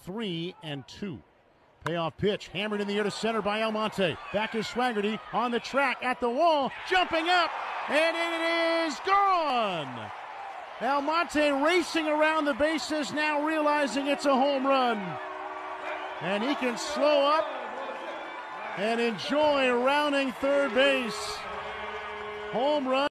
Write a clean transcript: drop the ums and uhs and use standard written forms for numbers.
3-2. Payoff pitch, hammered in the air to center by Almonte. Back is Swaggerty on the track at the wall, jumping up, and it is gone. Almonte racing around the bases, now realizing it's a home run. And he can slow up and enjoy rounding third base. Home run.